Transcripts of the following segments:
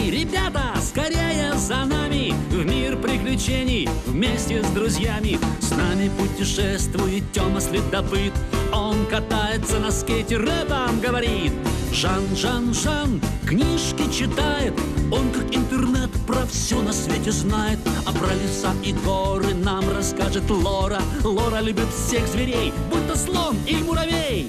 нами, ребята, скорее за нами в мир приключений вместе с друзьями. С нами путешествует Тёма Следопыт. Он катается на скейте, рэпом говорит. Жан, Жан, Жан книжки читает. Он как интернет про все на свете знает. А про леса и горы нам расскажет Лора. Лора любит всех зверей, будь то слон или муравей.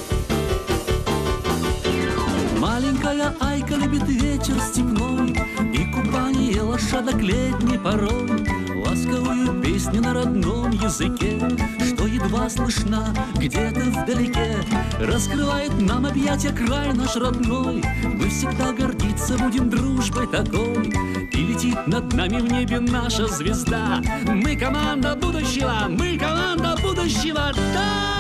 Маленькая Айка любит вечер степной и купание лошадок летней порой. Ласковую песню на родном языке, что едва слышна где-то вдалеке, раскрывает нам объятия край наш родной. Мы всегда гордиться будем дружбой такой, и летит над нами в небе наша звезда. Мы команда будущего, мы команда будущего, да!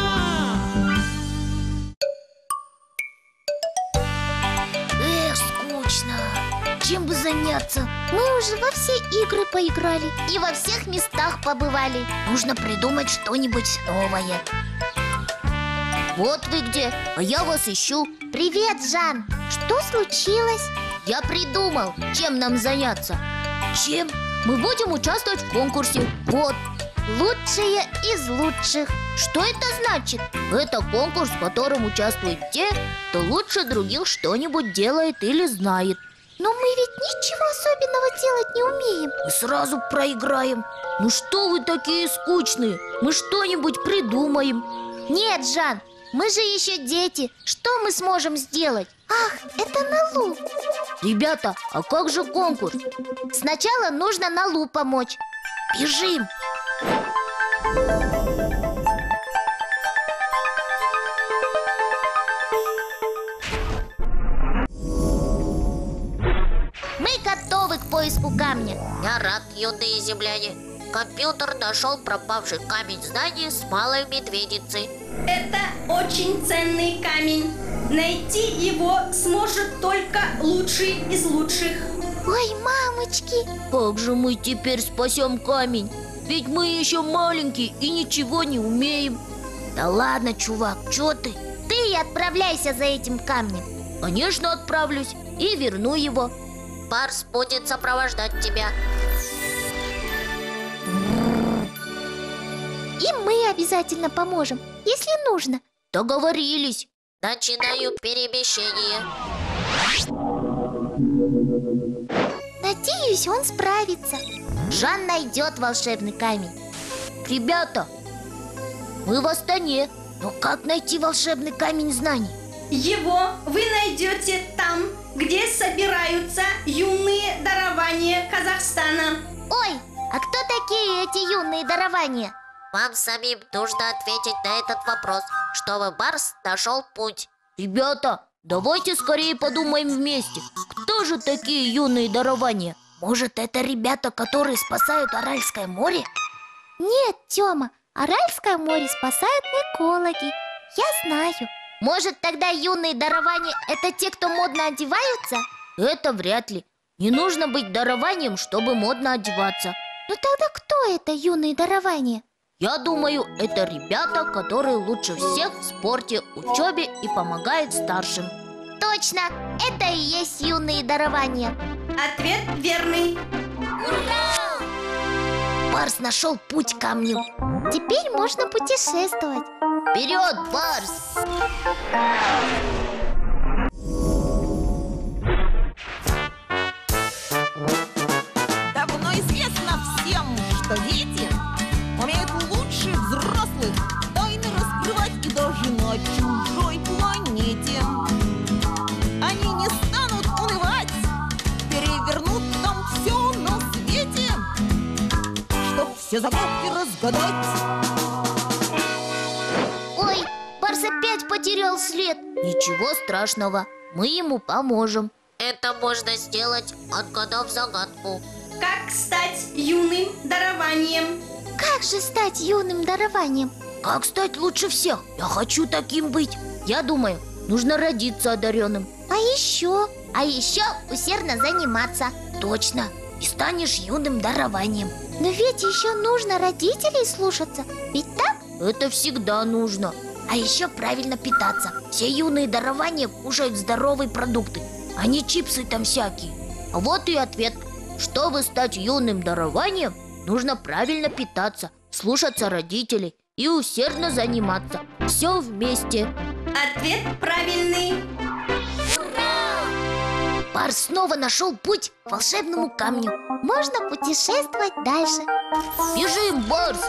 Чем бы заняться? Мы уже во все игры поиграли и во всех местах побывали. Нужно придумать что-нибудь новое. Вот вы где, а я вас ищу. Привет, Жан. Что случилось? Я придумал, чем нам заняться. Чем? Мы будем участвовать в конкурсе. Вот. Лучшие из лучших. Что это значит? Это конкурс, в котором участвуют те, кто лучше других что-нибудь делает или знает. Но мы ведь ничего особенного делать не умеем. Мы сразу проиграем. Ну что вы такие скучные? Мы что-нибудь придумаем. Нет, Жан, мы же еще дети. Что мы сможем сделать? Ах, это Налу. Ребята, а как же конкурс? Сначала нужно Налу помочь. Бежим. Готовы к поиску камня. Я рад, юные земляне. Компьютер нашел пропавший камень знаний с малой медведицей. Это очень ценный камень. Найти его сможет только лучший из лучших. Ой, мамочки! Как же мы теперь спасем камень? Ведь мы еще маленькие и ничего не умеем. Да ладно, чувак, что ты? Ты отправляйся за этим камнем. Конечно, отправлюсь и верну его. Барс будет сопровождать тебя. И мы обязательно поможем, если нужно. Договорились. Начинаю перемещение. Надеюсь, он справится. Жан найдет волшебный камень. Ребята, мы в Астане. Но как найти волшебный камень знаний? Его вы найдете там, где собираются юные дарования Казахстана. Ой, а кто такие эти юные дарования? Вам самим нужно ответить на этот вопрос, чтобы Барс нашел путь. Ребята, давайте скорее подумаем вместе. Кто же такие юные дарования? Может, это ребята, которые спасают Аральское море? Нет, Тёма, Аральское море спасают экологи. Я знаю. Может, тогда юные дарования – это те, кто модно одеваются? Это вряд ли. Не нужно быть дарованием, чтобы модно одеваться. Ну тогда кто это юные дарования? Я думаю, это ребята, которые лучше всех в спорте, учебе и помогают старшим. Точно! Это и есть юные дарования. Ответ верный. Ура! Барс нашел путь к камню. Теперь можно путешествовать. Вперед, Барс! Давно известно всем, что дети умеют лучше взрослых тайны раскрывать и даже на чужой планете. Они не станут унывать, перевернут там все на свете, чтоб все загадки разгадать. Ой, Барс опять потерял след. Ничего страшного, мы ему поможем. Это можно сделать, отгадав загадку. Как стать юным дарованием? Как же стать юным дарованием? Как стать лучше всех? Я хочу таким быть. Я думаю, нужно родиться одаренным. А еще усердно заниматься. Точно, и станешь юным дарованием. Но ведь еще нужно родителей слушаться. Ведь так? Это всегда нужно. А еще правильно питаться. Все юные дарования кушают здоровые продукты, а не чипсы там всякие. А вот и ответ. Чтобы стать юным дарованием, нужно правильно питаться, слушаться родителей и усердно заниматься. Все вместе. Ответ правильный. Барс снова нашел путь к волшебному камню. Можно путешествовать дальше. Бежим, Барс!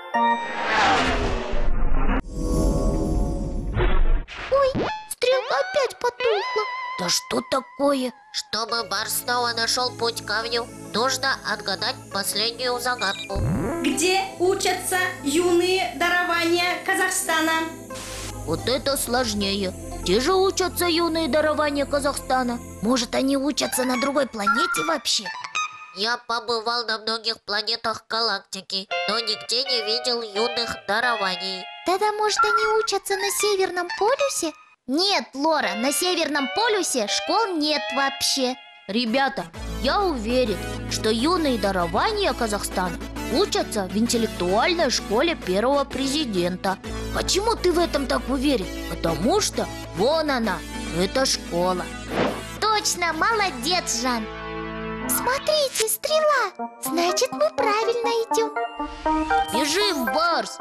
Ой, стрелка опять потухла. Да что такое? Чтобы Барс снова нашел путь к камню, нужно отгадать последнюю загадку. Где учатся юные дарования Казахстана? Вот это сложнее. Где же учатся юные дарования Казахстана? Может, они учатся на другой планете вообще? Я побывал на многих планетах галактики, но нигде не видел юных дарований. Тогда, может, они учатся на Северном полюсе? Нет, Лора, на Северном полюсе школ нет вообще. Ребята, я уверен, что юные дарования Казахстана учатся в интеллектуальной школе первого президента. Почему ты в этом так уверен? Потому что вон она, эта школа. Точно, молодец, Жан. Смотрите, стрела. Значит, мы правильно идем. Бежим, Барс!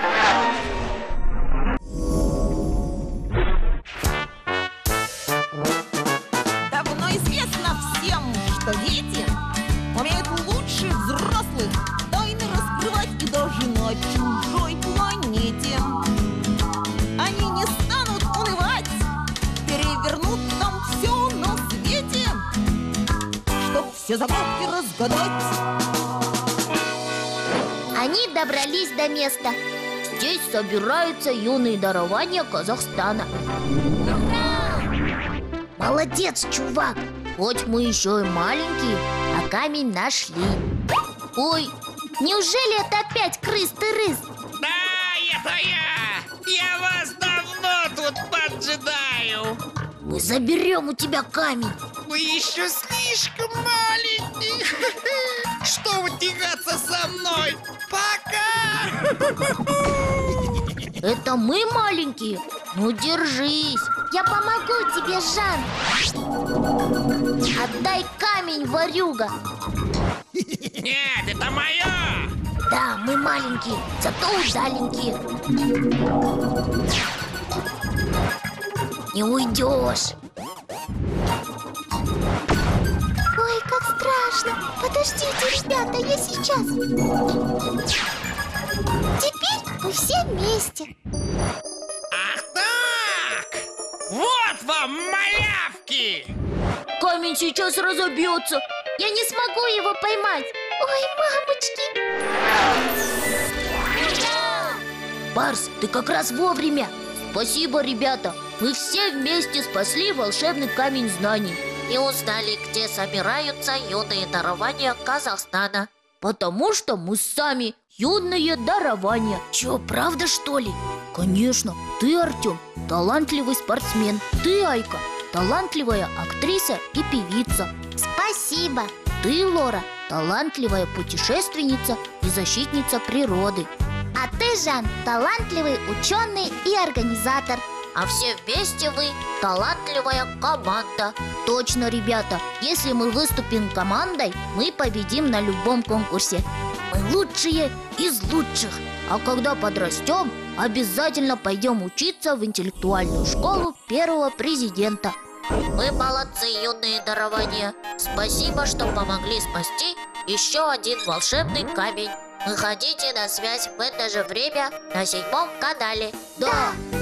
Давно известно всем, что дети умеют лучше взрослых тайны раскрывать и даже на чужой планете. Они не станут унывать, перевернут там все на свете, чтоб все загадки разгадать. Они добрались до места. Здесь собираются юные дарования Казахстана. Молодец, чувак. Хоть мы еще и маленькие, а камень нашли. Ой, неужели это опять крыс-ты-рыс? Да, это я! Я вас давно тут поджидаю! Мы заберем у тебя камень. Вы еще слишком маленький, чтобы тягаться со мной! Пока! Это мы маленькие? Ну, держись. Я помогу тебе, Жан. Отдай камень, ворюга. Нет, это мое! Да, мы маленькие, зато удаленькие. Не уйдешь. Ой, как страшно. Подождите, ребята, я сейчас. Теперь мы все вместе. Ах так! Вот вам малявки! Камень сейчас разобьется. Я не смогу его поймать. Ой, мамочки. Барс, ты как раз вовремя. Спасибо, ребята. Мы все вместе спасли волшебный камень знаний. И узнали, где собираются юные дарования Казахстана. Потому что мы сами юные дарования. Чё, правда, что ли? Конечно, ты, Артем, талантливый спортсмен. Ты, Айка, талантливая актриса и певица. Спасибо. Ты, Лора, талантливая путешественница и защитница природы. А ты, Жан, талантливый ученый и организатор. А все вместе вы талантливая команда. Точно, ребята, если мы выступим командой, мы победим на любом конкурсе. Мы лучшие из лучших. А когда подрастем, обязательно пойдем учиться в интеллектуальную школу первого президента. Мы молодцы, юные дарования. Спасибо, что помогли спасти еще один волшебный камень. Выходите на связь в это же время на 7-м канале. Да.